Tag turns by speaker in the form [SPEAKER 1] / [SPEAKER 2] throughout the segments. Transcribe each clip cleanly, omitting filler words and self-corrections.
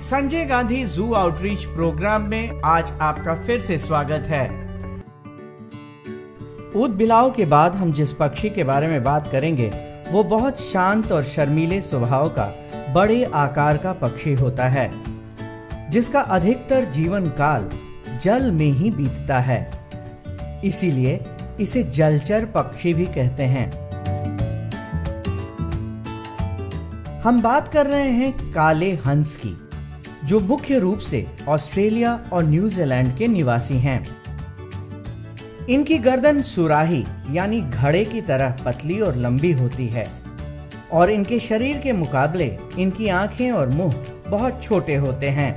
[SPEAKER 1] संजय गांधी जू outreach programme में आज आपका फिर से स्वागत है। ऊद बिलाव के बाद हम जिस पक्षी के बारे में बात करेंगे वो बहुत शांत और शर्मीले स्वभाव का बड़े आकार का पक्षी होता है, जिसका अधिकतर जीवन काल जल में ही बीतता है। इसीलिए इसे जलचर पक्षी भी कहते हैं। हम बात कर रहे हैं काले हंस की, जो मुख्य रूप से ऑस्ट्रेलिया और न्यूजीलैंड के निवासी हैं। इनकी गर्दन सुराही यानी घड़े की तरह पतली और लंबी होती है और इनके शरीर के मुकाबले इनकी आंखें और मुंह बहुत छोटे होते हैं।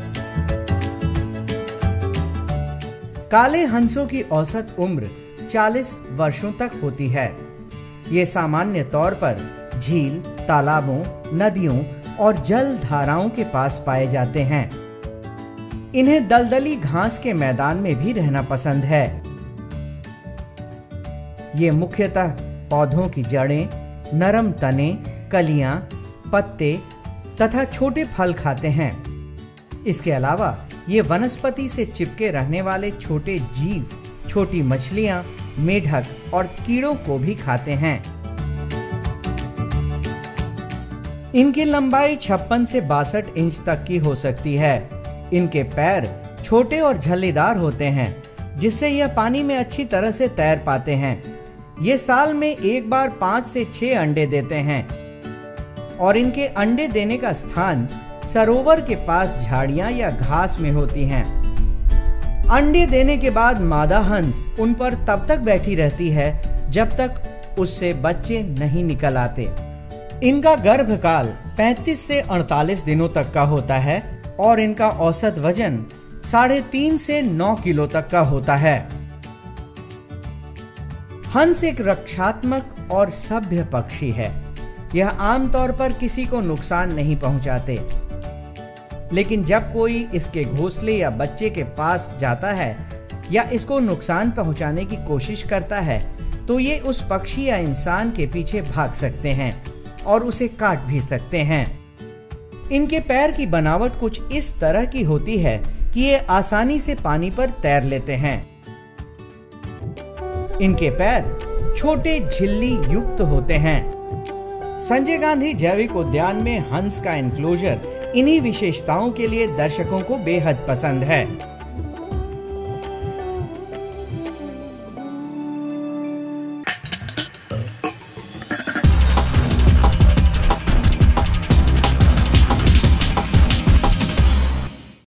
[SPEAKER 1] काले हंसों की औसत उम्र 40 वर्षों तक होती है। ये सामान्य तौर पर झील, तालाबों, नदियों और जल धाराओं के पास पाए जाते हैं। इन्हें दलदली घास के मैदान में भी रहना पसंद है। ये मुख्यतः पौधों की जड़ें, नरम तने, कलियां, पत्ते तथा छोटे फल खाते हैं। इसके अलावा ये वनस्पति से चिपके रहने वाले छोटे जीव, छोटी मछलियां, मेढक और कीड़ों को भी खाते हैं। इनकी लंबाई 56 से 62 इंच तक की हो सकती है। इनके पैर छोटे और झल्लीदार होते हैं, जिससे यह पानी में अच्छी तरह से तैर पाते हैं। ये साल में एक बार 5 से 6 अंडे देते हैं और इनके अंडे देने का स्थान सरोवर के पास झाड़ियां या घास में होती हैं। अंडे देने के बाद मादा हंस उन पर तब तक बैठी रहती है जब तक उससे बच्चे नहीं निकल आते। इनका गर्भकाल 35 से 48 दिनों तक का होता है और इनका औसत वजन 3.5 से 9 किलो तक का होता है। हंस एक रक्षात्मक और सभ्य पक्षी है। यह आमतौर पर किसी को नुकसान नहीं पहुंचाते, लेकिन जब कोई इसके घोंसले या बच्चे के पास जाता है या इसको नुकसान पहुंचाने की कोशिश करता है, तो ये उस पक्षी या इंसान के पीछे भाग सकते हैं और उसे काट भी सकते हैं। इनके पैर की बनावट कुछ इस तरह की होती है कि ये आसानी से पानी पर तैर लेते हैं। इनके पैर छोटे झिल्ली युक्त होते हैं। संजय गांधी जैविक उद्यान में हंस का एन्क्लोजर इन्हीं विशेषताओं के लिए दर्शकों को बेहद पसंद है।